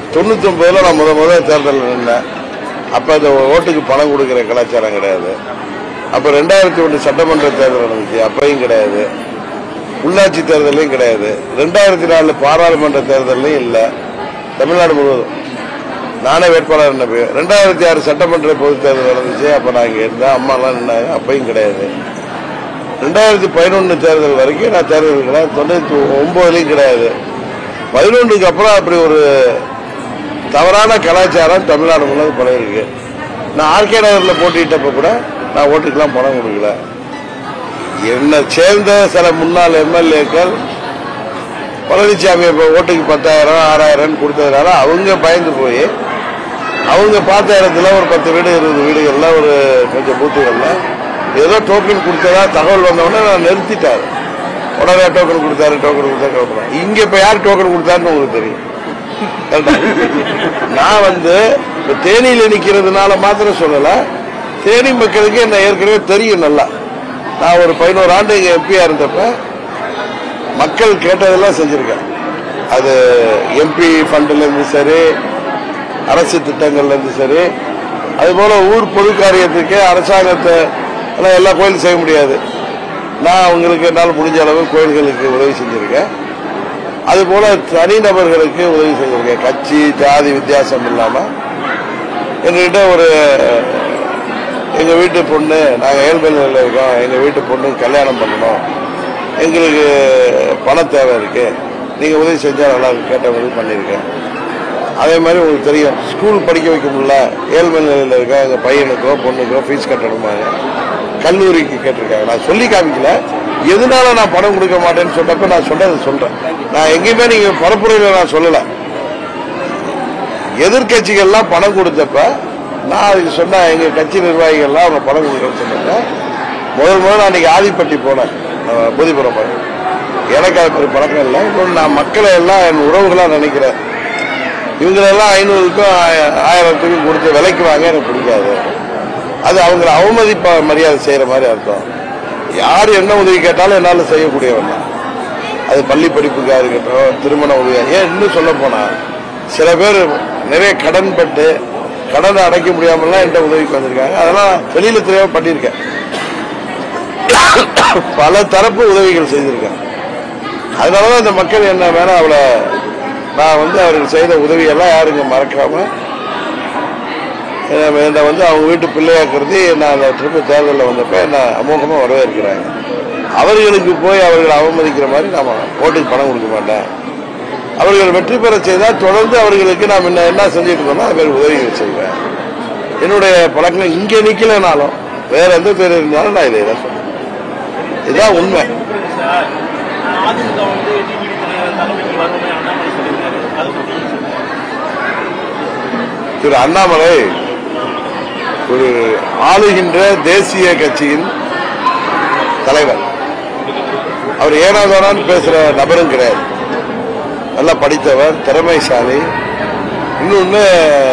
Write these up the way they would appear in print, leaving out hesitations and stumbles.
99 நான் முதல் தேர்தல் நின்றேன். அப்போ அந்த ஓட்டுக்கு பணம் கொடுக்குற கலாச்சாரம் கிடையாது. அப்போ 2001 சட்டமன்ற தேர்தல் நடந்துச்சு, அப்பையும் கிடையாது. உள்ளாட்சி தேர்தலையும் கிடையாது. 2004 பாராளுமன்ற தேர்தலையும் இல்லை. தமிழ்நாடு முழுவதும் நானே வேட்பாளர் நினைப்பேன். 2006 சட்டமன்ற பொதுத் தேர்தல் நடந்துச்சு, அப்போ நான் இங்கே இருந்தேன். அம்மாலாம் நின்னாங்க, அப்பையும் கிடையாது. 2011 தேர்தல் வரைக்கும் நான் தேர்தல் கிடையாது. 99 கிடையாது. 11க்கு அப்புறம் அப்படி ஒரு தவறான கலாச்சாரம் தமிழ்நாடு முழுவதும் பழகிருக்கு. நான் ஆர்கே நகரில் போட்டிட்டப்ப கூட நான் ஓட்டுக்கெல்லாம் பணம் கொடுக்கல. என்னை சேர்ந்த சில முன்னாள் எம்எல்ஏக்கள் பழனிசாமி இப்போ ஓட்டுக்கு 10,000 6,000 கொடுத்ததுனால அவங்க பயந்து போய் அவங்க பார்த்த இடத்துல ஒரு 10 வீடு 20 வீடுகள்ல ஒரு கொஞ்சம் பூத்துகள்ல ஏதோ டோக்கன் கொடுத்ததா தகவல் வந்தவுடனே நான் நிறுத்திட்டாரு. உடனே டோக்கன் கொடுத்தாரு. இங்க இப்ப யார் டோக்கன் கொடுத்தாருன்னு உங்களுக்கு தெரியும். நான் தேனியில நிக்கிறதுனால மாத்திரம் சொல்லல, தேனி மக்களுக்கு என்ன ஏற்கனவே தெரியும் நல்லா. நான் ஒரு 11 ஆண்டு இங்க எம்பியா இருந்தப்ப மக்கள் கேட்டதெல்லாம் செஞ்சிருக்கேன். அது எம்பி ஃபண்ட்ல இருந்து சரி, அரசு திட்டங்கள்ல இருந்து சரி, அதுபோல ஊர் பொது காரியத்துக்கு அரசாங்கத்தை எல்லா கோயிலும் செய்ய முடியாது. நான் அவங்களுக்கு என்னால் முடிஞ்ச அளவு கோயில்களுக்கு உதவி செஞ்சிருக்கேன். அதுபோல தனிநபர்களுக்கு உதவி செஞ்சிருக்கேன். கட்சி ஜாதி வித்தியாசம் இல்லாம எங்ககிட்ட எங்க வீட்டு பொண்ணு, நாங்கள் ஏழ்மை நிலையில் இருக்கோம், எங்க வீட்டு பொண்ணு கல்யாணம் பண்ணணும், எங்களுக்கு பண தேவை இருக்கு, நீங்க உதவி செஞ்சா நல்லா கேட்ட உதவி பண்ணியிருக்கேன். அதே மாதிரி உங்களுக்கு தெரியும், ஸ்கூல் படிக்க வைக்க முடியல, ஏழ்மை நிலையில் இருக்க எங்க பையனுக்கோ பொண்ணுக்கோ ஃபீஸ் கட்டணுமாங்க, கல்லூரிக்கு கேட்டிருக்காங்க. நான் சொல்லி காமிக்கல, எதனால நான் பணம் கொடுக்க மாட்டேன்னு சொன்னப்ப நான் சொல்றேன். நான் எங்கேயுமே நீங்க பரப்புரையில நான் சொல்லல. எதிர்கட்சிகள்லாம் பணம் கொடுத்தப்ப நான் அதுக்கு சொன்னேன், எங்க கட்சி நிர்வாகிகள்லாம் அவங்க பணம் கொடுக்கணும்னு சொன்னாங்க. முதல் அன்னைக்கு ஆதிப்பட்டி போனேன், போதிபுரம் போனேன். எனக்கு அது பழக்கம் இல்லை. இன்னொன்று, நான் மக்களை எல்லாம் என் உறவுகளா நினைக்கிறேன். இவங்களெல்லாம் 500க்கும் 1000க்கும் கொடுத்து விலைக்கு வாங்க எனக்கு பிடிக்காது. அது அவங்களை அவமதிப்பா மரியாதை செய்யற மாதிரி அர்த்தம். யார் என்ன உதவி கேட்டாலும் என்னால செய்யக்கூடியவன். அது பள்ளி படிப்புக்காக இருக்கட்டும், திருமண உதவி. ஏன் இன்னும் சொல்ல போனா சில பேர் நிறைய கடன் பட்டு கடனை அடைக்க முடியாமலாம் என்கிட்ட உதவிக்கு வந்திருக்காங்க. அதெல்லாம் வெளியில தெரியாம பண்ணியிருக்கேன். பல தரப்பு உதவிகள் செய்திருக்கேன். அதனாலதான் இந்த மக்கள் என்ன வேணா அவளை நான் அவர்கள் செய்த உதவியெல்லாம் யாருங்க மறக்காம என்னை அவங்க வீட்டு பிள்ளையாக்குறது நான் அந்த திருப்பி தேர்தலில் வந்தப்ப என்ன அமோகமா வரவேற்கிறாங்க. அவர்களுக்கு போய் அவர்களை அவமதிக்கிற மாதிரி நாம ஓட்டுக்கு பணம் கொடுக்க மாட்டேன். அவர்கள் வெற்றி பெற செய்தால் தொடர்ந்து அவர்களுக்கு நாம் என்ன செஞ்சுட்டு இருக்கோம்னா அது மாதிரி உதவிகள் செய்வேன். என்னுடைய பழக்கம் இங்கே நிக்கலனாலும் வேற எந்த பேர் இருந்தாலும் நான் இதை தான் சொல்றேன். இதுதான் உண்மை. திரு அண்ணாமலை ஒரு ஆளுகின்ற தேசிய கட்சியின் தலைவர். அவர் ஏனாதானான்னு பேசுற நபரும் கிடையாது. நல்லா படித்தவர், திறமைசாலி, இன்னொன்னு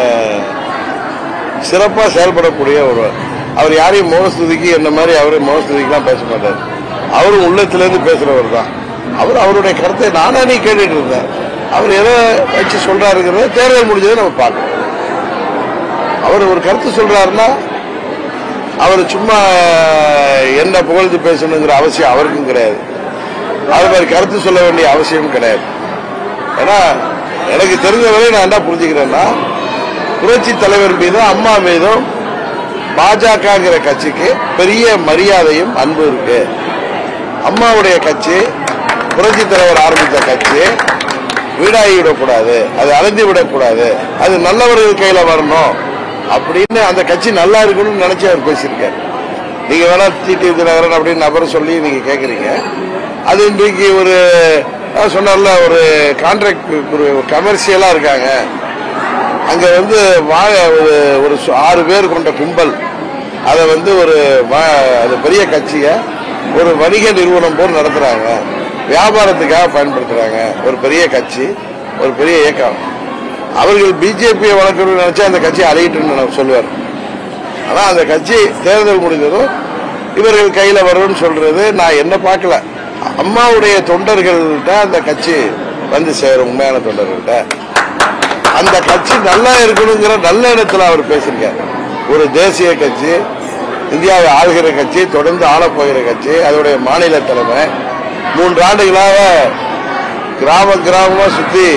சிறப்பா செயல்படக்கூடிய ஒருவர். அவர் யாரையும் மோகஸ்துதிக்கு என்ன மாதிரி அவரை மோகஸ்துதிக்கெல்லாம் பேச மாட்டார். அவரும் உள்ளத்திலிருந்து பேசுறவர் தான். அவர் அவருடைய கருத்தை நானே கேட்டுட்டு இருந்தேன். அவர் எதை வச்சு சொல்றாருங்கிறத தேர்தல் முடிஞ்சதை நம்ம பார்க்கணும். அவர் ஒரு கருத்து சொல்றாருன்னா அவர் சும்மா என்ன புகழ்ந்து பேசணுங்கிற அவசியம் அவருக்கும் கிடையாது. அது மாதிரி கருத்து சொல்ல வேண்டிய அவசியம் கிடையாது. ஏன்னா எனக்கு தெரிஞ்சவரை நான் என்ன புரிஞ்சுக்கிறேன்னா, புரட்சி தலைவர் மீதும் அம்மா மீதும் பாஜகங்கிற கட்சிக்கு பெரிய மரியாதையும் அன்பு இருக்கு. அம்மாவுடைய கட்சி, புரட்சி தலைவர் ஆரம்பித்த கட்சி வீடாகி விடக்கூடாது, அது அழிந்து விடக்கூடாது, அது நல்லவர்கள் கையில வரணும் அப்படின்னு அந்த கட்சி நல்லா இருக்கணும்னு நினைச்சு அவர் பேசியிருக்காரு. நீங்க வேணா டிடி தினகரன் அப்படின்னு நபர் சொல்லி நீங்க கேக்குறீங்க. அது இன்றைக்கு ஒரு சொன்னார்ல, ஒரு கான்ட்ராக்ட் கமர்ஷியலா இருக்காங்க. அங்க ஒரு 6 பேர் கொண்ட கும்பல் அதை அது பெரிய கட்சிய ஒரு வணிக நிறுவனம் போல் நடத்துறாங்க, வியாபாரத்துக்காக பயன்படுத்துறாங்க. ஒரு பெரிய கட்சி, ஒரு பெரிய இயக்கம். அவர்கள் பிஜேபியை வளர்க்கணும்னு நினைச்சா அந்த கட்சி அழியிட்டு சொல்லுவார். ஆனா அந்த கட்சி தேர்தல் முடிந்ததும் இவர்கள் கையில வரும்னு சொல்றது நான் என்ன பார்க்கல. அம்மாவுடைய தொண்டர்கள்ட்ட அந்த கட்சி சேரும், உண்மையான தொண்டர்கள்ட்ட. அந்த கட்சி நல்லா இருக்கணுங்கிற நல்ல இடத்துல அவர் பேசியிருக்கார். ஒரு தேசிய கட்சி, இந்தியாவை ஆளுகிற கட்சி, தொடர்ந்து ஆளப்போகிற கட்சி, அதோடைய மாநில தலைமை 3 ஆண்டுகளாக கிராமமா சுத்தி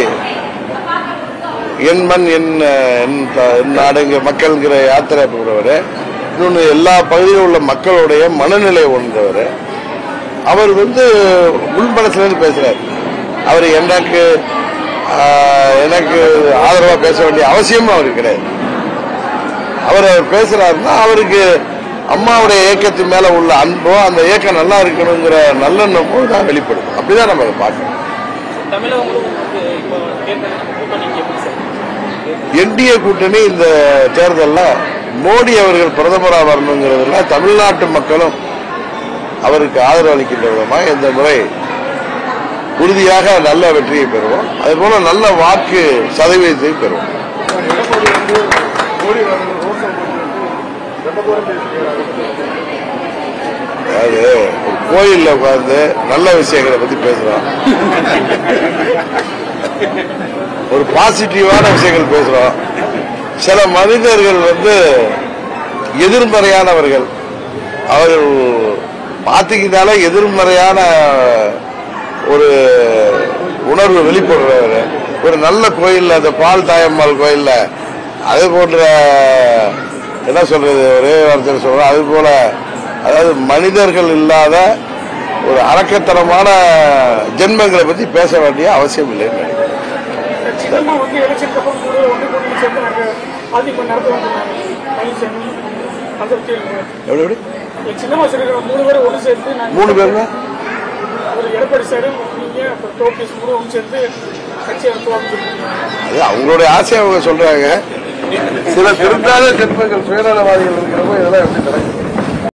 என் மண் என் நாடுங்க மக்கள்ங்கிற யாத்திரை போகிறவர். இன்னொன்று எல்லா பகுதியில் உள்ள மக்களுடைய மனநிலை உணர்ந்தவர். அவர் உள்மனசுல பேசுறார். அவர் எனக்கு ஆதரவா பேச வேண்டிய அவசியமும் அவருக்கு கிடையாது. அவர் பேசுறாருன்னா அவருக்கு அம்மாவுடைய இயக்கத்தின் மேல உள்ள அன்போ, அந்த இயக்கம் நல்லா இருக்கணுங்கிற நல்லெண்ணமோ தான் வெளிப்படும். அப்படிதான் நம்ம அதை பார்க்கணும். என்டிஏ கூட்டணி இந்த தேர்தலில் மோடி அவர்கள் பிரதமராக வரணுங்கிறதுல தமிழ்நாட்டு மக்களும் அவருக்கு ஆதரவு அளிக்கின்ற விதமாக இந்த முறை உறுதியாக நல்ல வெற்றியை பெறுவோம். அதே போல நல்ல வாக்கு சதவீதத்தை பெறுவோம். அதாவது கோயில்ல உட்கார்ந்து நல்ல விஷயங்களை பத்தி பேசுறோம், ஒரு பாசிட்டிவான விஷயங்கள் பேசுறோம். சில மனிதர்கள் எதிர்மறையானவர்கள், அவர்கள் பார்த்துக்கிட்டாலே எதிர்மறையான ஒரு உணர்வு வெளிப்படுறவர். ஒரு நல்ல கோயில்ல, அந்த பால் தாயம்மாள் கோயில்ல அது போன்ற என்ன சொல்றது, ஒரே வார்த்தையில் சொல்றோம், அது போல அதாவது மனிதர்கள் இல்லாத ஒரு அரக்கத்தனமான ஜென்மங்களை பத்தி பேச வேண்டிய அவசியம் இல்லை. மூணு பேர் அது அவங்களுடைய ஆசையை அவங்க சொல்றாங்க. சில திருந்தாத ஜென்மங்கள் சுயநலவாதிகள் இருக்கிறப்போ இதெல்லாம் எப்படி நடக்கும்?